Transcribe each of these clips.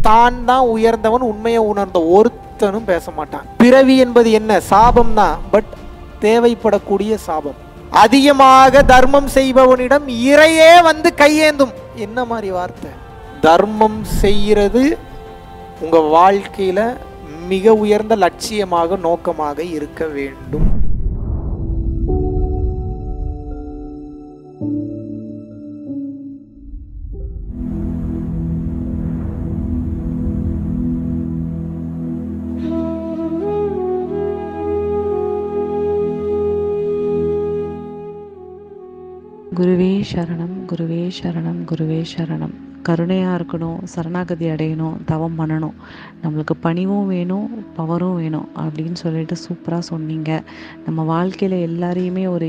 தான் தான் உயர்ந்தவன் உண்மையை உணர்ந்த ஒருத்தனும் பேச மாட்டான். பிறவி என்பது என்ன? சாபம் தான், பட் தேவைப்படக்கூடிய சாபம். அதிகமாக தர்மம் செய்பவனிடம் இறையே வந்து கையேந்தும். என்ன மாதிரி வார்த்தை? தர்மம் செய்கிறது உங்க வாழ்க்கையில மிக உயர்ந்த லட்சியமாக நோக்கமாக இருக்க வேண்டும். குருவே சரணம், குருவே சரணம், குருவே சரணம். கருணையாக இருக்கணும், சரணாகதி அடையணும், தவம் பண்ணணும், நம்மளுக்கு பணிவும் வேணும், பவரும் வேணும் அப்படின்னு சொல்லிட்டு சூப்பராக சொன்னீங்க. நம்ம வாழ்க்கையில் எல்லாரையுமே ஒரு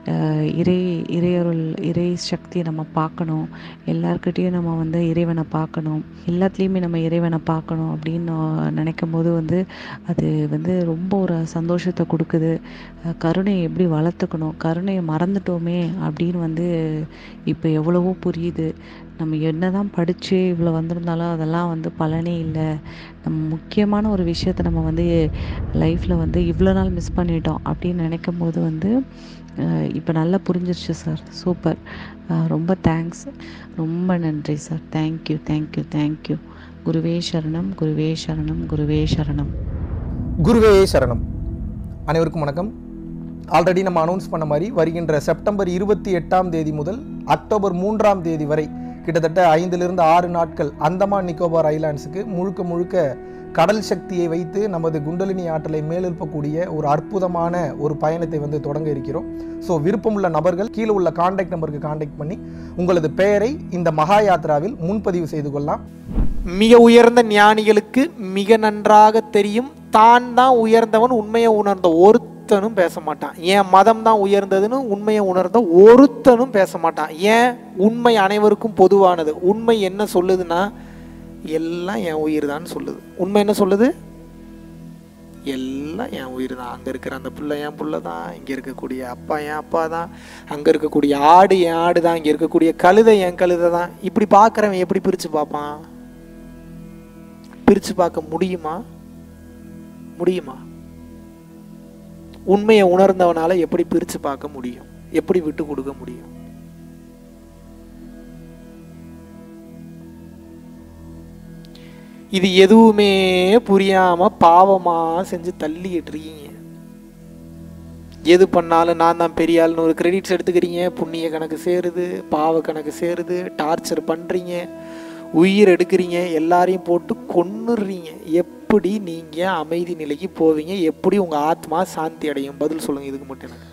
இறையருள் இறை சக்தியை நம்ம பார்க்கணும், எல்லாருக்கிட்டேயும் நம்ம இறைவனை பார்க்கணும், எல்லாத்துலேயுமே நம்ம இறைவனை பார்க்கணும் அப்படின்னு நினைக்கும் போது அது ரொம்ப ஒரு சந்தோஷத்தை கொடுக்குது. கருணையை எப்படி வளர்த்துக்கணும், கருணையை மறந்துட்டோமே அப்படின்னு இப்போ எவ்வளவோ புரியுது. நம்ம என்ன தான் படித்து இவ்வளோ வந்திருந்தாலும் அதெல்லாம் பலனே இல்லை. நம்ம முக்கியமான ஒரு விஷயத்தை நம்ம லைஃப்பில் இவ்வளோ நாள் மிஸ் பண்ணிட்டோம் அப்படின்னு நினைக்கும் போது இப்போ நல்லா புரிஞ்சிருச்சு சார். சூப்பர், ரொம்ப தேங்க்ஸ், ரொம்ப நன்றி சார். Thank you thank you thank you. குருவே சரணம், குருவே சரணம், குருவே சரணம். குருவே சரணம். அனைவருக்கும் வணக்கம். ஆல்ரெடி நம்ம அனௌன்ஸ் பண்ண மாதிரி வருகின்ற செப்டம்பர் 28ஆம் தேதி முதல் அக்டோபர் 3ஆம் தேதி வரை கிட்டத்தட்ட 5லிருந்து 6 நாட்கள் அந்தமான் நிக்கோபார் ஐலாண்ட்ஸுக்கு முழுக்க கடல் சக்தியை வைத்து நமது குண்டலினி ஆற்றலை மேலெழுப்பக்கூடிய ஒரு அற்புதமான ஒரு பயணத்தை தொடங்க இருக்கிறோம். ஸோ விருப்பமுள்ள நபர்கள் கீழே உள்ள கான்டாக்ட் நம்பருக்கு கான்டாக்ட் பண்ணி உங்களது பெயரை இந்த மகா யாத்ராவில் முன்பதிவு செய்து கொள்ளலாம். மிக உயர்ந்த ஞானிகளுக்கு மிக நன்றாக தெரியும், தான் தான் உயர்ந்தவன் உண்மையை உணர்ந்த ஒருத்தனும் பேச மாட்டான். ஏன் மதம் தான் உயர்ந்ததுன்னு உண்மையை உணர்ந்த ஒருத்தனும் பேச மாட்டான். ஏன்? உண்மை அனைவருக்கும் பொதுவானது. உண்மை என்ன சொல்லுதுன்னா, எல்லாம் என் உயிர் தான் சொல்லுது. உண்மை என்ன சொல்லுது? எல்லாம் என் உயிர் தான். அங்கே இருக்கிற அந்த பிள்ளை என் பிள்ளை தான், இங்கே இருக்கக்கூடிய அப்பா என் அப்பா தான், அங்கே இருக்கக்கூடிய ஆடு என் ஆடு தான், இங்கே இருக்கக்கூடிய கழுதை என் கழுதை தான். இப்படி பார்க்குறவன் எப்படி பிரித்து பார்ப்பான்? பிரித்து பார்க்க முடியுமா? முடியுமா? உண்மையை உணர்ந்தவனால எப்படி பிரித்து பார்க்க முடியும்? எப்படி விட்டு கொடுக்க முடியும்? இது எதுவுமே புரியாம பாவமா செஞ்சு தள்ளிக்கிட்டு இருக்கீங்க. எது பண்ணாலும் நான் தான் பெரிய ஆள்னு ஒரு கிரெடிட்ஸ் எடுத்துக்கிறீங்க. புண்ணிய கணக்கு சேருது, பாவ கணக்கு சேருது, டார்ச்சர் பண்றீங்க, உயிர் எடுக்கிறீங்க, எல்லாரையும் போட்டு கொன்னுடுறீங்க. எப்படி நீங்க அமைதி நிலைக்கு போவீங்க? எப்படி உங்க ஆத்மா சாந்தி அடையும்? பதில் சொல்லுங்க. இதுக்கு மட்டும் எனக்கு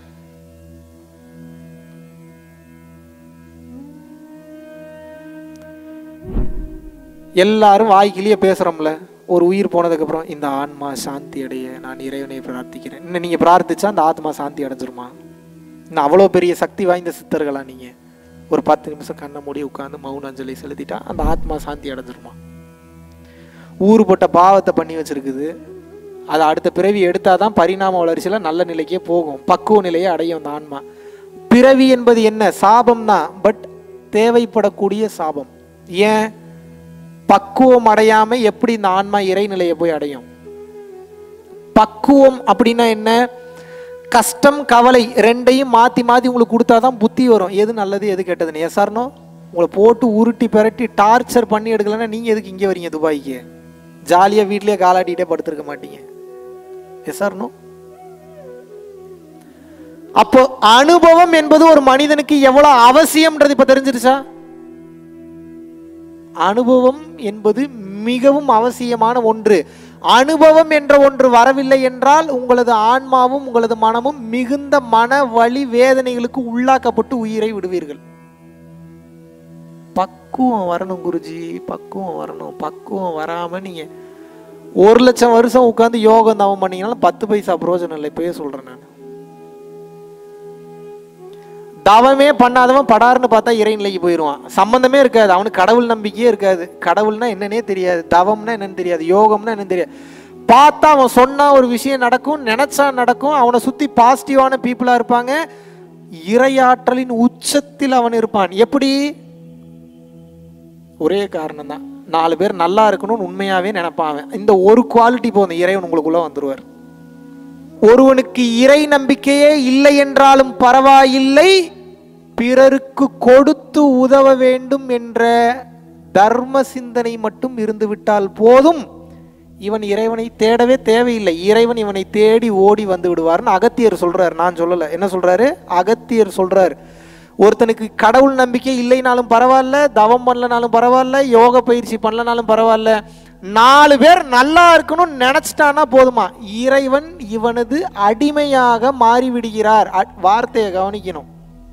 எல்லாரும் வாய்க்கிலேயே பேசுறோம்ல, ஒரு உயிர் போனதுக்கு அப்புறம் இந்த ஆன்மா சாந்தி அடைய நான் இறைவனை பிரார்த்திக்கிறேன். இன்னும் நீங்க பிரார்த்திச்சா அந்த ஆத்மா சாந்தி அடைஞ்சிருமா? இன்னும் அவ்வளோ பெரிய சக்தி வாய்ந்த சித்தர்களா நீங்க? ஒரு 10 நிமிஷம் கண்ணை மூடி உட்காந்து மௌன அஞ்சலி செலுத்திட்டா அந்த ஆத்மா சாந்தி அடைஞ்சிருமா? ஊறுபட்ட பாவத்தை பண்ணி வச்சிருக்குது. அதை அடுத்த பிறவி எடுத்தாதான் பரிணாம வளர்ச்சியில நல்ல நிலைக்கே போகும், பக்குவ நிலையை அடையும் அந்த ஆன்மா. பிறவி என்பது என்ன? சாபம் தான், பட் தேவைப்படக்கூடிய சாபம். ஏன்? பக்குவம் அடையாம எப்படி இந்த ஆன்மா இறைநிலையை போய் அடையும்? பக்குவம் அப்படின்னா என்ன? கஷ்டம் கவலை ரெண்டையும் மாற்றி மாற்றி உங்களுக்கு கொடுத்தாதான் புத்தி வரும். எது நல்லது எது கெட்டதுன்னு. Yes or no? உங்களை போட்டு உருட்டி பெரட்டி டார்ச்சர் பண்ணி எடுக்கலன்னா நீங்கள் எதுக்கு இங்கே வரீங்க துபாய்க்கு? ஜாலியாக வீட்லேயே காலாட்டிகிட்டே படுத்துருக்க மாட்டீங்க. Yes or no? அப்போ அனுபவம் என்பது ஒரு மனிதனுக்கு எவ்வளோ அவசியம்ன்றது இப்போ தெரிஞ்சிருச்சா? அனுபவம் என்பது மிகவும் அவசியமான ஒன்று. அனுபவம் என்ற ஒன்று வரவில்லை என்றால் உங்களது ஆன்மாவும் உங்களது மனமும் மிகுந்த மன வலி வேதனைகளுக்கு உள்ளாக்கப்பட்டு உயிரை விடுவீர்கள். பக்குவம் வரணும் குருஜி, பக்குவம் வரணும். பக்குவம் வராம நீங்க 1,00,000 வருஷம் உட்காந்து யோகம் தவம் பண்ணீங்கன்னாலும் 10 பைசா பிரயோஜனம் இல்லை. இப்பயே சொல்றேன் நான். தவமே பண்ணாதவன் படார்னு பார்த்தா இறைநிலைக்கு போயிடுவான். சம்பந்தமே இருக்காது, அவனுக்கு கடவுள் நம்பிக்கையே இருக்காது. கடவுள்னா என்னன்னே தெரியாது, தவம்னா என்னன்னு தெரியாது, யோகம்னா என்னன்னு தெரியாது. பார்த்தா அவன் சொன்னா ஒரு விஷயம் நடக்கும், நினைச்சா நடக்கும். அவனை சுத்தி பாசிட்டிவான பீப்புளா இருப்பாங்க. இறையாற்றலின் உச்சத்தில் அவன் இருப்பான். எப்படி? ஒரே காரணம் தான், 4 பேர் நல்லா இருக்கணும்னு உண்மையாகவே நினைப்பான். இந்த ஒரு குவாலிட்டி போதும், இறைவன் உங்களுக்குள்ளே வந்துடுவார். ஒருவனுக்கு இறை நம்பிக்கையே இல்லை என்றாலும் பரவாயில்லை, பிறருக்கு கொடுத்து உதவ வேண்டும் என்ற தர்ம சிந்தனை மட்டும் இருந்து விட்டால் போதும், இவன் இறைவனை தேடவே தேவையில்லை, இறைவன் இவனை தேடி ஓடி வந்து விடுவார்னு அகத்தியர் சொல்றார். நான் சொல்லலை. என்ன சொல்றாரு? அகத்தியர் சொல்றார். ஒருத்தனுக்கு கடவுள் நம்பிக்கை இல்லைனாலும் பரவாயில்ல, தவம் பண்ணலனாலும் பரவாயில்ல, யோக பயிற்சி பண்ணலனாலும் பரவாயில்ல, 4 பேர் நல்லா இருக்கணும்னு நினைச்சிட்டானா போதுமா, இறைவன் இவனது அடிமையாக மாறிவிடுகிறார். வார்த்தையை கவனிக்கணும்.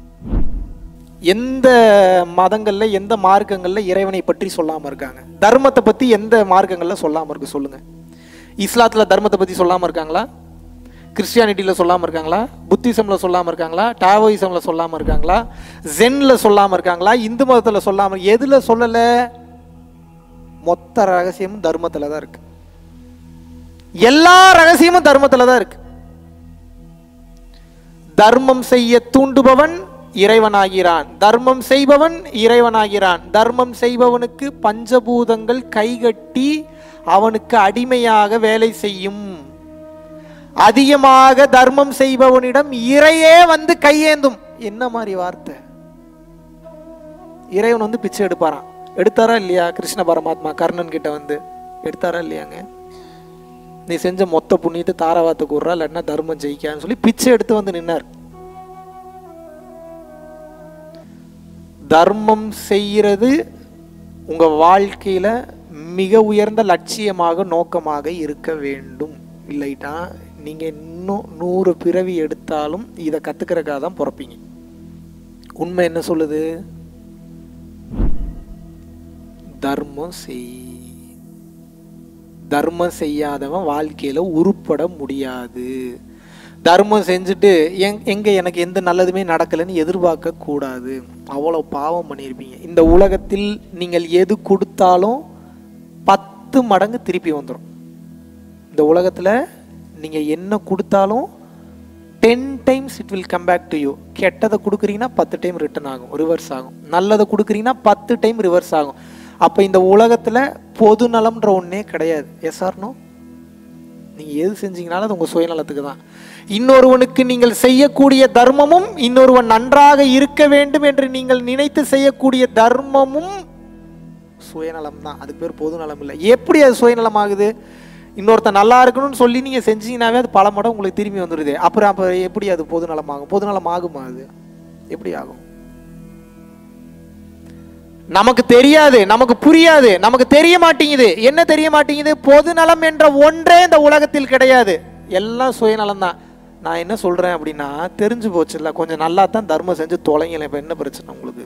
எந்த மதங்கள்ல எந்த மார்க்கங்கள்ல இறைவனை பற்றி சொல்லாம இருக்காங்க? தர்மத்தை பத்தி எந்த மார்க்கங்கள்ல சொல்லாம இருக்கு சொல்லுங்க? இஸ்லாத்துல தர்மத்தை பத்தி சொல்லாம இருக்காங்களா? கிறிஸ்டியானிட்டியில் சொல்லாமல் இருக்காங்களா? புத்திசமில் சொல்லாமல் இருக்காங்களா? டாவோயிசமில் சொல்லாமல் இருக்காங்களா? ஜென்னில் சொல்லாமல் இருக்காங்களா? இந்து மதத்தில் சொல்லாமல், எதில் சொல்லலை? மொத்த ரகசியமும் தர்மத்தில் தான் இருக்கு. எல்லா ரகசியமும் தர்மத்தில் தான் இருக்கு. தர்மம் செய்ய தூண்டுபவன் இறைவனாகிறான், தர்மம் செய்பவன் இறைவனாகிறான். தர்மம் செய்பவனுக்கு பஞ்சபூதங்கள் கைகட்டி அவனுக்கு அடிமையாக வேலை செய்யும். அதிகமாக தர்மம் செய்பவனிடம் இறையே வந்து கையேந்தும். என்ன மாதிரி வார்த்தை! இறைவன் வந்து பிச்சை எடுப்பாராம். எடுத்தாரா இல்லையா? கிருஷ்ண பரமாத்மா கர்ணன் கிட்ட வந்து எடுத்தாரா இல்லையாங்க? நீ செஞ்ச மொத்த புண்ணியத்தை தாராவாத்த கூடுறா, இல்லைன்னா தர்மம் ஜெயிக்கான்னு சொல்லி பிச்சை எடுத்து வந்து நின்னார். தர்மம் செய்கிறது உங்க வாழ்க்கையில மிக உயர்ந்த லட்சியமாக நோக்கமாக இருக்க வேண்டும். இல்லைட்டா நீங்க இன்னும் 100 பிறவி எடுத்தாலும் இதை கத்துக்கிறதுக்காக தான் பிறப்பீங்க. உண்மை என்ன சொல்லுது? தர்மம் செய். தர்மம் செய்யாதவன் வாழ்க்கையில உருப்பட முடியாது. தர்மம் செஞ்சுட்டு எங்க எனக்கு எந்த நல்லதுமே நடக்கலைன்னு எதிர்பார்க்க கூடாது. அவ்வளோ பாவம் பண்ணியிருப்பீங்க. இந்த உலகத்தில் நீங்கள் எது கொடுத்தாலும் 10 மடங்கு திருப்பி வந்துடும். இந்த உலகத்தில் நீங்கள் என்ன கொடுத்தாலும் 10 times it will come back to you. கெட்டதை கொடுக்குறீங்கன்னா 10 டைம் ரிட்டர்ன் ஆகும், ரிவர்ஸ் ஆகும். நல்லதை கொடுக்குறீங்கன்னா 10 டைம் ரிவர்ஸ் ஆகும். அப்போ இந்த உலகத்தில் பொது நலம்ன்ற ஒன்றே கிடையாது. Yes or no? நீங்கள் எது செஞ்சீங்கனாலும் அது உங்கள் சுயநலத்துக்கு தான். இன்னொருவனுக்கு நீங்கள் செய்யக்கூடிய தர்மமும், இன்னொருவன் நன்றாக இருக்க வேண்டும் என்று நீங்கள் நினைத்து செய்யக்கூடிய தர்மமும் சுயநலம் தான். அதுக்கு பேர் பொது நலம் இல்லை. எப்படி அது சுயநலம் ஆகுது? இன்னொருத்தன் நல்லா இருக்கணும்னு சொல்லி நீங்கள் செஞ்சீங்கன்னாவே அது பல மடம் உங்களுக்கு திரும்பி வந்துடுது. அப்புறம் எப்படி அது பொது நலம் ஆகும்? பொது நலம் ஆகுமா? அது எப்படி ஆகும்? நமக்கு தெரியாது, நமக்கு புரியாது, நமக்கு தெரிய மாட்டேங்குது. என்ன தெரிய மாட்டேங்குது? பொது நலம் என்ற ஒன்றே இந்த உலகத்தில் கிடையாது. எல்லாம் சுயநலம் தான். நான் என்ன சொல்றேன் அப்படின்னா, தெரிஞ்சு போச்சு இல்லை, கொஞ்சம் நல்லா தான் தர்மம் செஞ்சு தொலைங்கல. இப்ப என்ன பிரச்சனை உங்களுக்கு?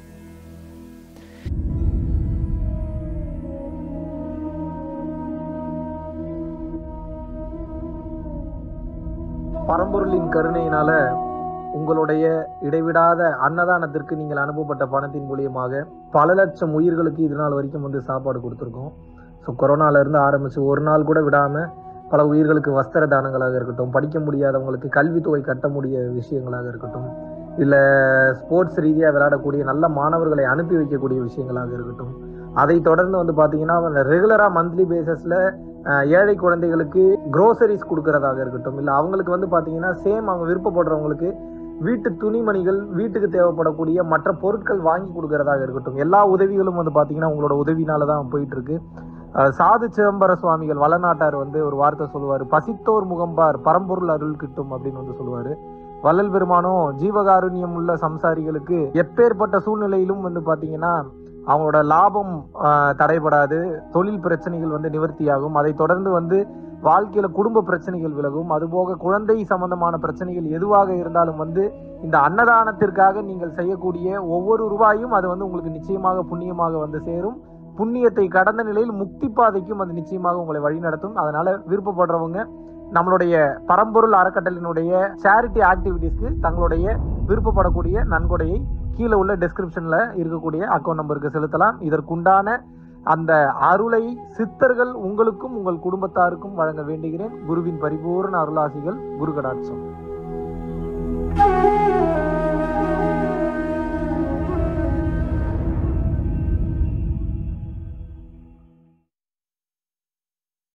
பரம்பொருளின் கருணையினால உங்களுடைய இடைவிடாத அன்னதானத்திற்கு நீங்கள் அனுப்பப்பட்ட பணத்தின் மூலியமாக பல லட்சம் உயிர்களுக்கு இது நாள் வரைக்கும் வந்து சாப்பாடு கொடுத்துருக்கோம். ஸோ கொரோனால இருந்து ஆரம்பிச்சு ஒரு நாள் கூட விடாம பல உயிர்களுக்கு வஸ்திர தானங்களாக இருக்கட்டும், படிக்க முடியாதவங்களுக்கு கல்வித்தொகை கட்ட முடிய விஷயங்களாக இருக்கட்டும், இல்லை ஸ்போர்ட்ஸ் ரீதியாக விளையாடக்கூடிய நல்ல மாணவர்களை அனுப்பி வைக்கக்கூடிய விஷயங்களாக இருக்கட்டும், அதை தொடர்ந்து வந்து பார்த்தீங்கன்னா ரெகுலராக மந்த்லி பேசிஸில் ஏழை குழந்தைகளுக்கு க்ரோசரிஸ் கொடுக்கறதாக இருக்கட்டும், இல்லை அவங்களுக்கு வந்து பார்த்தீங்கன்னா சேம் அவங்க விருப்பப்படுறவங்களுக்கு வீட்டு துணிமணிகள், வீட்டுக்கு தேவைப்படக்கூடிய மற்ற பொருட்கள் வாங்கி கொடுக்கறதாக இருக்கட்டும், எல்லா உதவிகளும் வந்து பார்த்தீங்கன்னா உங்களோட உதவினால தான் போயிட்டு இருக்கு. சாது சிதம்பர சுவாமிகள் வளநாட்டார் வந்து ஒரு வார்த்தை சொல்லுவார், பசித்தோர் முகம்பார் பரம்பொருள் அருள் கிட்டும் அப்படின்னு வந்து சொல்லுவாரு. வள்ளல் பெருமானும் ஜீவகாருண்யம் உள்ள சம்சாரிகளுக்கு எப்பேற்பட்ட சூழ்நிலையிலும் வந்து பார்த்தீங்கன்னா அவங்களோட லாபம் தடைபடாது, தொழில் பிரச்சனைகள் வந்து நிவர்த்தியாகும், அதை தொடர்ந்து வந்து வாழ்க்கையில குடும்ப பிரச்சனைகள் விலகும், அதுபோக குழந்தை சம்பந்தமான பிரச்சனைகள் எதுவாக இருந்தாலும் வந்து இந்த அன்னதானத்திற்காக நீங்கள் செய்யக்கூடிய ஒவ்வொரு ரூபாயும் அது வந்து உங்களுக்கு நிச்சயமாக புண்ணியமாக வந்து சேரும். புண்ணியத்தை கடந்த நிலையில் முக்தி பாதைக்கும் அது நிச்சயமாக உங்களை வழிநடத்தும். அதனால விருப்பப்படுறவங்க நம்மளுடைய பரம்பொருள் அறக்கட்டளையினுடைய சேரிட்டி ஆக்டிவிட்டீஸ்க்கு தங்களுடைய விருப்பப்படக்கூடிய நன்கொடையை கீழே உள்ள டிஸ்கிரிப்ஷன்ல இருக்கக்கூடிய அக்கௌண்ட் நம்பருக்கு செலுத்தலாம். இதற்குண்டான அந்த அருளை சித்தர்கள் உங்களுக்கும் உங்கள் குடும்பத்தாருக்கும் வழங்க வேண்டுகிறேன். குருவின் பரிபூர்ண அருளாசிகள். குரு கடாட்சம்.